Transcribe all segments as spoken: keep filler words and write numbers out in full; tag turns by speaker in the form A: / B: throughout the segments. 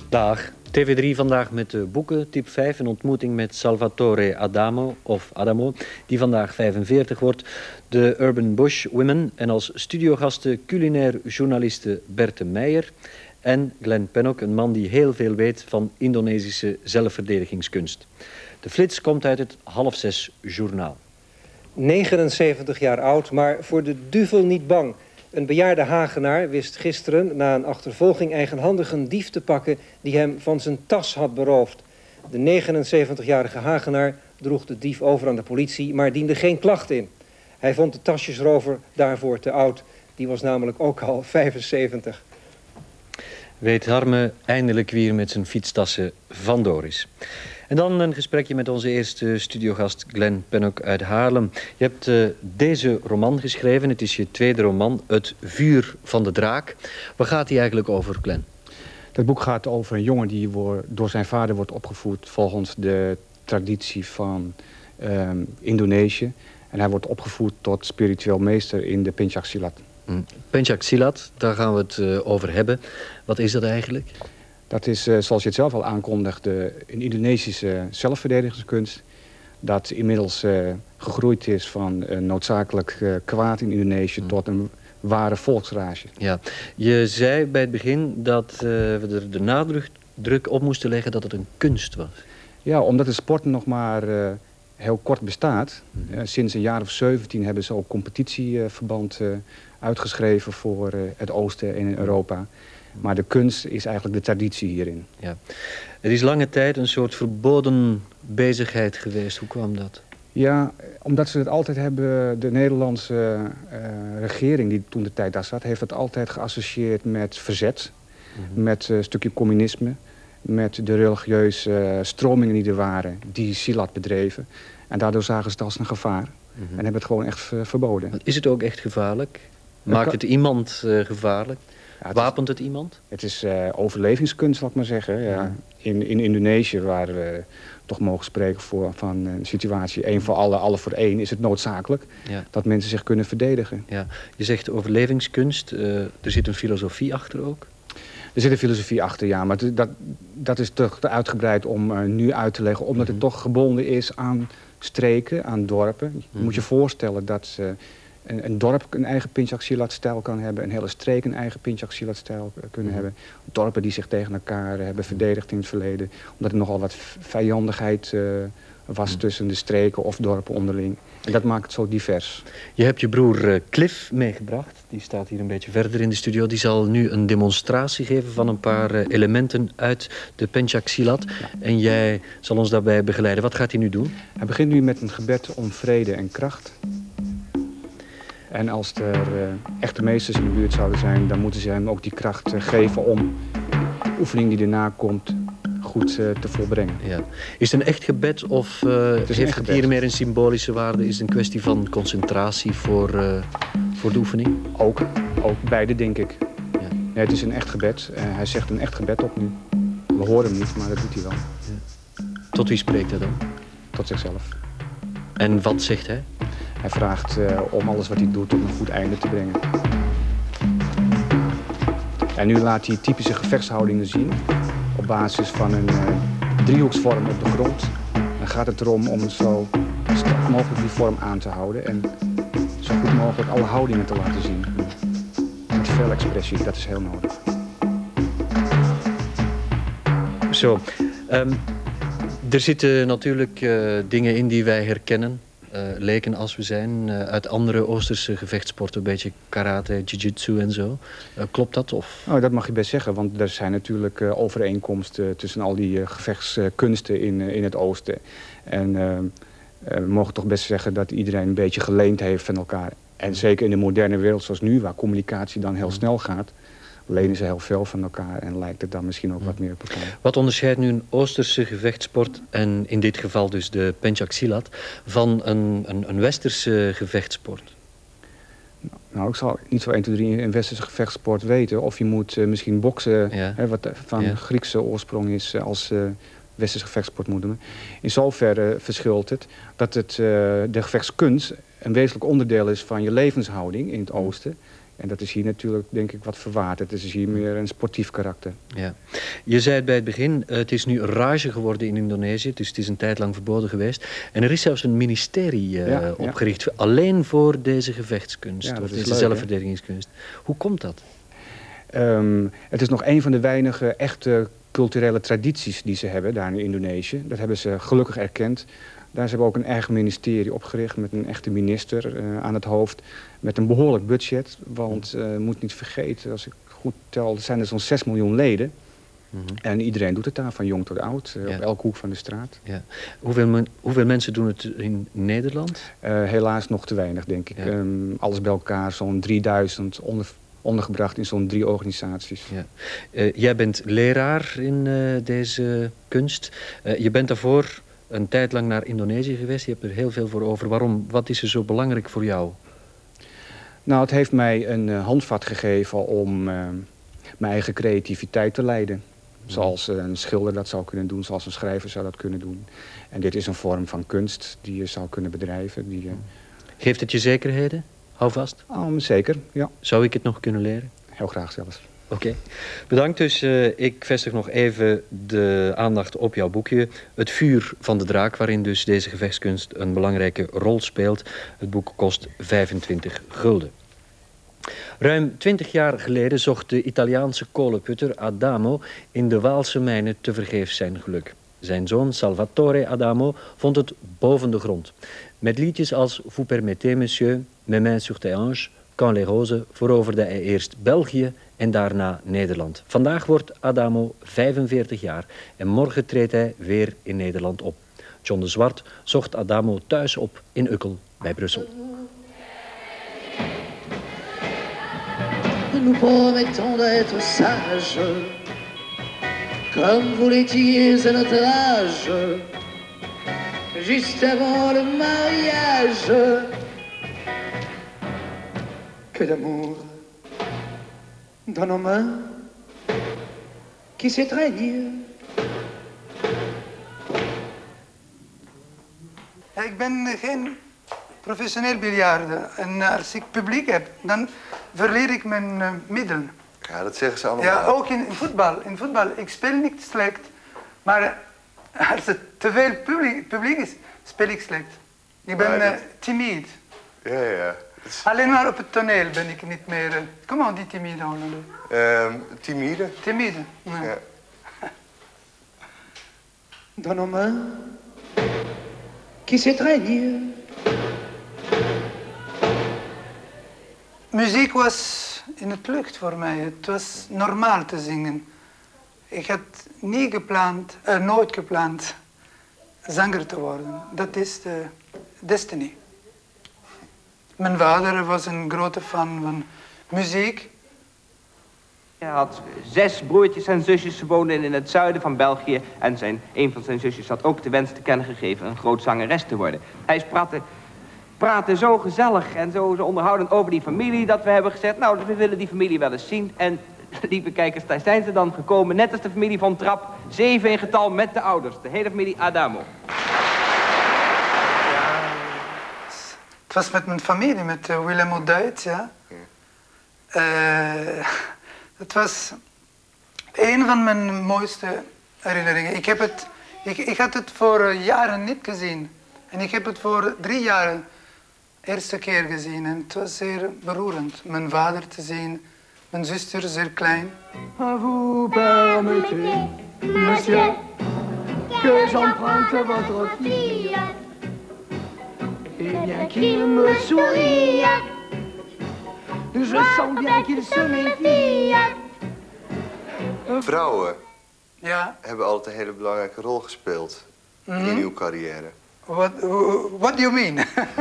A: Dag. T V drie vandaag met de boeken, tip vijf, een ontmoeting met Salvatore Adamo, of Adamo, die vandaag vijfenveertig wordt, de Urban Bush Women en als studiogasten culinair journaliste Berthe Meijer en Glenn Pennock, een man die heel veel weet van Indonesische zelfverdedigingskunst. De flits komt uit het half zes journaal.
B: negenenzeventig jaar oud, maar voor de duivel niet bang. Een bejaarde Hagenaar wist gisteren na een achtervolging eigenhandig een dief te pakken die hem van zijn tas had beroofd. De negenenzeventigjarige Hagenaar droeg de dief over aan de politie, maar diende geen klacht in. Hij vond de tasjesrover daarvoor te oud. Die was namelijk ook al vijfenzeventig.
A: Weet Harme eindelijk weer met zijn fietstassen vandoor is. En dan een gesprekje met onze eerste studiogast Glenn Pennock uit Haarlem. Je hebt uh, deze roman geschreven, het is je tweede roman, Het Vuur van de Draak. Waar gaat die eigenlijk over, Glenn?
C: Dat boek gaat over een jongen die door zijn vader wordt opgevoed volgens de traditie van um, Indonesië. En hij wordt opgevoed tot spiritueel meester in de Pencak Silat.
A: Hmm. Pencak Silat, daar gaan we het uh, over hebben. Wat is dat eigenlijk?
C: Dat is, uh, zoals je het zelf al aankondigde, een Indonesische zelfverdedigingskunst. Dat inmiddels uh, gegroeid is van een noodzakelijk uh, kwaad in Indonesië mm. tot een ware volksrage.
A: Ja, je zei bij het begin dat uh, we er de nadruk druk op moesten leggen dat het een kunst was.
C: Ja, omdat de sport nog maar uh, heel kort bestaat. Mm. Uh, sinds een jaar of zeventien hebben ze ook competitieverband uh, uitgeschreven voor uh, het Oosten en in Europa. Maar de kunst is eigenlijk de traditie hierin. Ja.
A: Het is lange tijd een soort verboden bezigheid geweest. Hoe kwam dat?
C: Ja, omdat ze het altijd hebben... De Nederlandse uh, regering die toen de tijd daar zat... heeft het altijd geassocieerd met verzet. Mm-hmm. Met een stukje communisme. Met de religieuze uh, stromingen die er waren. Die Silat bedreven. En daardoor zagen ze het als een gevaar. Mm-hmm. En hebben het gewoon echt uh, verboden.
A: Is het ook echt gevaarlijk? Maakt het iemand uh, gevaarlijk? Ja, het Wapent het iemand?
C: Het is uh, overlevingskunst, laat ik maar zeggen. Ja. Ja. In, in Indonesië, waar we toch mogen spreken voor, van een situatie één voor alle, alle voor één, is het noodzakelijk ja. dat mensen zich kunnen verdedigen.
A: Ja. Je zegt overlevingskunst, uh, er zit een filosofie achter ook?
C: Er zit een filosofie achter, ja, maar dat, dat is toch te uitgebreid om uh, nu uit te leggen, omdat mm-hmm. het toch gebonden is aan streken, aan dorpen. Je mm-hmm. moet je voorstellen dat... Uh, Een, een dorp een eigen Pencak Silat-stijl kan hebben. Een hele streek een eigen Pencak Silat-stijl kunnen mm. hebben. Dorpen die zich tegen elkaar hebben verdedigd in het verleden. Omdat er nogal wat vijandigheid uh, was mm. tussen de streken of dorpen onderling. En dat maakt het zo divers.
A: Je hebt je broer uh, Cliff meegebracht. Die staat hier een beetje verder in de studio. Die zal nu een demonstratie geven van een paar uh, elementen uit de Pencak Silat. Ja. En jij zal ons daarbij begeleiden. Wat gaat hij nu doen?
C: Hij begint nu met een gebed om vrede en kracht. En als er uh, echte meesters in de buurt zouden zijn, dan moeten ze hem ook die kracht uh, geven om de oefening die erna komt goed uh, te volbrengen. Ja.
A: Is het een echt gebed of uh, het heeft het hier meer een symbolische waarde? Is het een kwestie van concentratie voor, uh, voor de oefening?
C: Ook, ook beide denk ik. Ja. Nee, het is een echt gebed. Uh, hij zegt een echt gebed op nu. We horen hem niet, maar dat doet hij wel. Ja.
A: Tot wie spreekt hij dan?
C: Tot zichzelf.
A: En wat zegt hij?
C: Hij vraagt uh, om alles wat hij doet tot een goed einde te brengen. En nu laat hij typische gevechtshoudingen zien. Op basis van een uh, driehoeksvorm op de grond. Dan gaat het erom om zo strak mogelijk die vorm aan te houden. En zo goed mogelijk alle houdingen te laten zien. Met veel expressie, dat is heel nodig.
A: Zo. Um, er zitten natuurlijk uh, dingen in die wij herkennen. Uh, leken als we zijn, uh, uit andere Oosterse gevechtsporten, een beetje karate, jiu-jitsu en zo. Uh, klopt dat? Of?
C: Nou, dat mag je best zeggen, want er zijn natuurlijk uh, overeenkomsten tussen al die uh, gevechtskunsten in, uh, in het Oosten. En uh, uh, we mogen toch best zeggen dat iedereen een beetje geleend heeft van elkaar. En zeker in de moderne wereld zoals nu, waar communicatie dan heel snel gaat, lenen ze heel veel van elkaar en lijkt het dan misschien ook wat meer op elkaar.
A: Wat onderscheidt nu een Oosterse gevechtsport, en in dit geval dus de Pencak Silat, van een, een, een Westerse gevechtsport?
C: Nou, ik zal niet zo één, twee, drie een Westerse gevechtsport weten. Of je moet uh, misschien boksen, ja. hè, wat van ja. Griekse oorsprong is, uh, als uh, Westerse gevechtsport moeten we. In zoverre uh, verschilt het dat het, uh, de gevechtskunst een wezenlijk onderdeel is van je levenshouding in het Oosten. En dat is hier natuurlijk, denk ik, wat verwaard. Het is hier meer een sportief karakter.
A: Ja. Je zei het bij het begin, het is nu rage geworden in Indonesië. Dus het is een tijd lang verboden geweest. En er is zelfs een ministerie uh, ja, opgericht, ja. alleen voor deze gevechtskunst. Ja, of deze leuk, zelfverdedigingskunst. Hoe komt dat?
C: Um, het is nog een van de weinige echte culturele tradities die ze hebben daar in Indonesië. Dat hebben ze gelukkig erkend. Daar hebben ze ook een eigen ministerie opgericht met een echte minister uh, aan het hoofd. Met een behoorlijk budget. Want je uh, moet niet vergeten, als ik goed tel, er zijn er zo'n zes miljoen leden. Mm-hmm. En iedereen doet het daar, van jong tot oud, uh, ja. op elke hoek van de straat.
A: Ja. Hoeveel, men, hoeveel mensen doen het in Nederland?
C: Uh, helaas nog te weinig, denk ik. Ja. Um, alles bij elkaar, zo'n drieduizend onder, ondergebracht in zo'n drie organisaties.
A: Ja. Uh, jij bent leraar in uh, deze kunst. Uh, je bent daarvoor een tijd lang naar Indonesië geweest. Je hebt er heel veel voor over. Waarom? Wat is er zo belangrijk voor jou?
C: Nou, het heeft mij een uh, handvat gegeven om uh, mijn eigen creativiteit te leiden. Zoals uh, een schilder dat zou kunnen doen, zoals een schrijver zou dat kunnen doen. En dit is een vorm van kunst die je zou kunnen bedrijven. Die, uh...
A: Geeft het je zekerheden? Hou vast.
C: Um, zeker, ja.
A: Zou ik het nog kunnen leren?
C: Heel graag zelfs.
A: Oké, okay. Bedankt. Dus uh, ik vestig nog even de aandacht op jouw boekje. Het vuur van de draak, waarin dus deze gevechtskunst een belangrijke rol speelt. Het boek kost vijfentwintig gulden. Ruim twintig jaar geleden zocht de Italiaanse kolenputter Adamo in de Waalse mijnen tevergeefs zijn geluk. Zijn zoon Salvatore Adamo vond het boven de grond. Met liedjes als Vous permettez, monsieur, Mes mains sur tes hanches, Quand les roses veroverde hij eerst België en daarna Nederland. Vandaag wordt Adamo vijfenveertig jaar en morgen treedt hij weer in Nederland op. John de Zwart zocht Adamo thuis op in Ukkel bij Brussel.
D: Nous promettons d'être sages, comme vous l'étiez à notre âge, juste avant le mariage. Que d'amour dans nos mains qui s'étreignent.
E: Ik ben geen professioneel biljarder en als ik publiek heb, dan verlier ik mijn uh, middelen.
F: Ja, dat zeggen ze allemaal.
E: Ja, ook in, in voetbal. In voetbal, ik speel niet slecht, maar als het te veel publiek, publiek is, speel ik slecht. Ik ben uh, timide.
F: Ja, ja, ja.
E: Is... Alleen maar op het toneel ben ik niet meer... Uh, comment on dit timide en hollandais?
F: Um, timide.
E: Timide, ja.
F: Ja.
D: Dans nos mains qui s'étreignent.
E: Muziek was in het lucht voor mij. Het was normaal te zingen. Ik had niet gepland, uh, nooit gepland zanger te worden. Dat is de destiny. Mijn vader was een grote fan van muziek.
G: Hij had zes broertjes en zusjes. Ze woonden in het zuiden van België. En zijn, een van zijn zusjes had ook de wens te kennen gegeven een groot zangeres te worden. Hij praatte, praatte zo gezellig en zo, zo onderhoudend over die familie dat we hebben gezegd, nou, we willen die familie wel eens zien. En lieve kijkers, daar zijn ze dan gekomen, net als de familie van Trap. Zeven in getal met de ouders, de hele familie Adamo.
E: Het was met mijn familie, met uh, Willem O'Duit, ja. Uh, het was een van mijn mooiste herinneringen. Ik, heb het, ik, ik had het voor jaren niet gezien. En ik heb het voor drie jaar de eerste keer gezien. En het was zeer beroerend. Mijn vader te zien, mijn zuster zeer klein.
D: Vous permettez, monsieur, que j'emprunte votre fille. Et bien qu'il me sourie, je sens bien qu'il se méfie.
F: Vrouwen
E: ja.
F: hebben altijd een hele belangrijke rol gespeeld mm-hmm. in uw carrière.
E: What, what do you mean?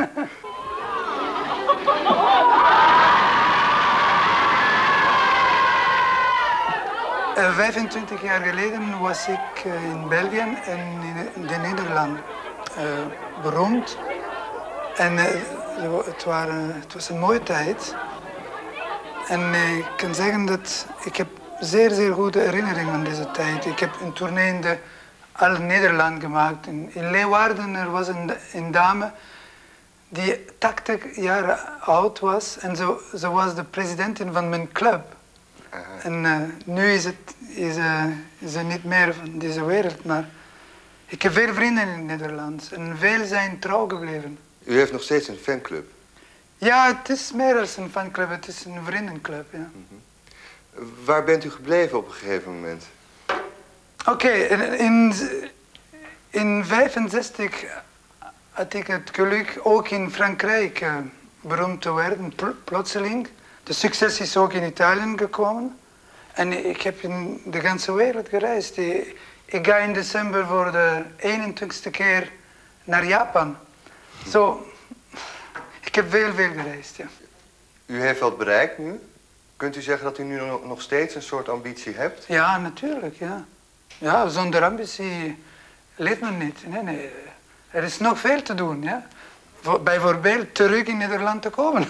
E: uh, vijfentwintig jaar geleden was ik uh, in België en in de Nederlanden uh, beroemd. En uh, het, waren, het was een mooie tijd. En uh, ik kan zeggen dat ik heb zeer, zeer goede herinneringen aan deze tijd. Ik heb een tournee in de al Nederland gemaakt. In, in Leeuwarden er was een, een dame die tachtig jaar oud was en zo, ze was de presidentin van mijn club.
F: Aha.
E: En uh, nu is, het, is, uh, is ze niet meer van deze wereld, maar ik heb veel vrienden in Nederland en veel zijn trouw gebleven.
F: U heeft nog steeds een fanclub?
E: Ja, het is meer dan een fanclub, het is een vriendenclub, ja.
F: Mm-hmm. Waar bent u gebleven op een gegeven moment?
E: Oké, okay, in, in, in vijfenzestig had ik het geluk ook in Frankrijk uh, beroemd te worden, pl plotseling. De succes is ook in Italië gekomen. En ik heb in de hele wereld gereisd. Ik ga in december voor de eenentwintigste keer naar Japan. Zo, ik heb veel, veel gereisd, ja.
F: U heeft wat bereikt nu. Kunt u zeggen dat u nu nog steeds een soort ambitie hebt?
E: Ja, natuurlijk, ja. Ja, zonder ambitie leeft men niet. Nee, nee. Er is nog veel te doen, ja. Bijvoorbeeld terug in Nederland te komen.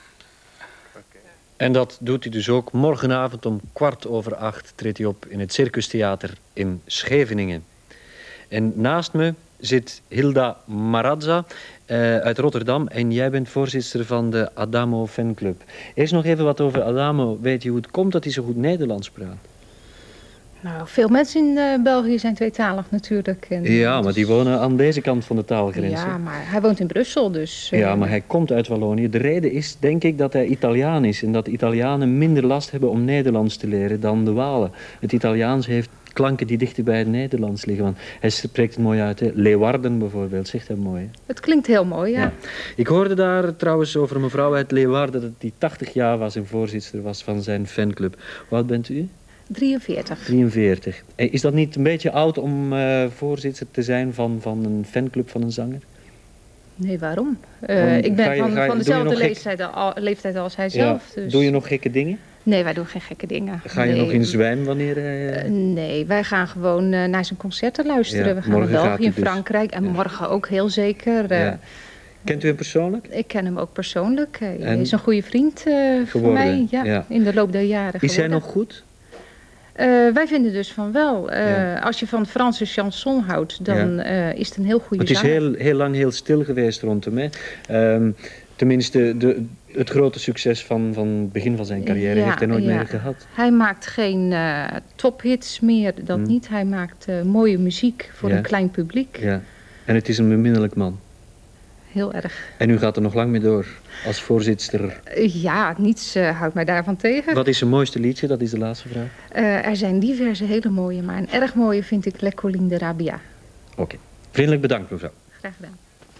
A: En dat doet hij dus ook. Morgenavond om kwart over acht treedt hij op in het Circus Theater in Scheveningen. En naast me zit Hilda Marazza uh, uit Rotterdam. En jij bent voorzitter van de Adamo fanclub. Eerst nog even wat over Adamo. Weet je hoe het komt dat hij zo goed Nederlands praat?
H: Nou, veel mensen in uh, België zijn tweetalig natuurlijk. En,
A: ja,
H: dus...
A: maar die wonen aan deze kant van de taalgrens.
H: Ja, maar hij woont in Brussel, dus... Uh...
A: Ja, maar hij komt uit Wallonië. De reden is, denk ik, dat hij Italiaan is. En dat de Italianen minder last hebben om Nederlands te leren dan de Walen. Het Italiaans heeft klanken die dichter bij het Nederlands liggen. Want hij spreekt het mooi uit. Hè? Leeuwarden bijvoorbeeld, zegt hij mooi. Hè?
H: Het klinkt heel mooi, ja. ja.
A: Ik hoorde daar trouwens over een mevrouw uit Leeuwarden... dat die tachtig jaar was en voorzitter was van zijn fanclub. Hoe oud bent u?
H: drieënveertig.
A: drieënveertig. Is dat niet een beetje oud om uh, voorzitter te zijn van, van een fanclub van een zanger?
H: Nee, waarom? Uh, ik ben je, van,
A: je,
H: van dezelfde leeftijd, al, leeftijd als hij zelf.
A: Ja.
H: Dus...
A: Doe je nog gekke dingen?
H: Nee, wij doen geen gekke dingen.
A: Ga je
H: nee.
A: nog in zwijm wanneer... Uh...
H: Uh, nee, wij gaan gewoon uh, naar zijn concerten luisteren.
A: Ja,
H: we gaan naar België, in dus. Frankrijk en
A: ja.
H: morgen ook heel zeker. Uh,
A: ja. Kent u hem persoonlijk?
H: Ik ken hem ook persoonlijk. Uh, hij is een goede vriend uh, voor mij ja, ja. in de loop der jaren.
A: Is
H: geworden.
A: hij nog goed?
H: Uh, wij vinden dus van wel. Uh, ja. Als je van Franse chanson houdt, dan ja. uh, is het een heel goede zanger.
A: Het is heel, heel lang heel stil geweest rond hem. Hè? Um, tenminste, de, het grote succes van, van het begin van zijn carrière ja, heeft hij nooit ja. meer gehad.
H: Hij maakt geen uh, tophits meer, dat hmm. niet. Hij maakt uh, mooie muziek voor ja. een klein publiek.
A: Ja. En het is een beminnelijk man.
H: Heel erg.
A: En u gaat er nog lang mee door als voorzitter?
H: Uh, ja, niets uh, houdt mij daarvan tegen.
A: Wat is zijn mooiste liedje? Dat is de laatste vraag.
H: Uh, er zijn diverse hele mooie, maar een erg mooie vind ik Le Colline de Rabia.
A: Oké. Okay. Vriendelijk bedankt, mevrouw.
H: Graag gedaan.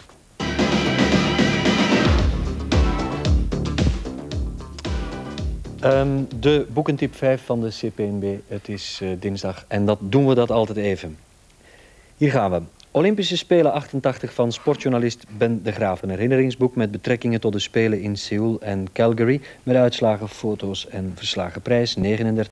A: Um, de boekentip vijf van de C P N B. Het is uh, dinsdag en dat doen we dat altijd even. Hier gaan we. Olympische Spelen achtentachtig van sportjournalist Ben de Graaf. Een herinneringsboek met betrekkingen tot de Spelen in Seoul en Calgary. Met uitslagen, foto's en verslagen. Prijs negenendertig